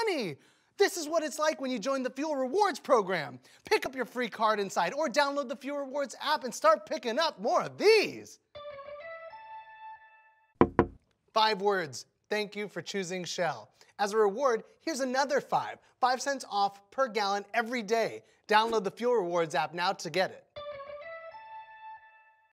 money. This is what it's like when you join the Fuel Rewards program. Pick up your free card inside or download the Fuel Rewards app and start picking up more of these. 5 words. Thank you for choosing Shell. As a reward, here's another 5. 5 cents off per gallon every day. Download the Fuel Rewards app now to get it.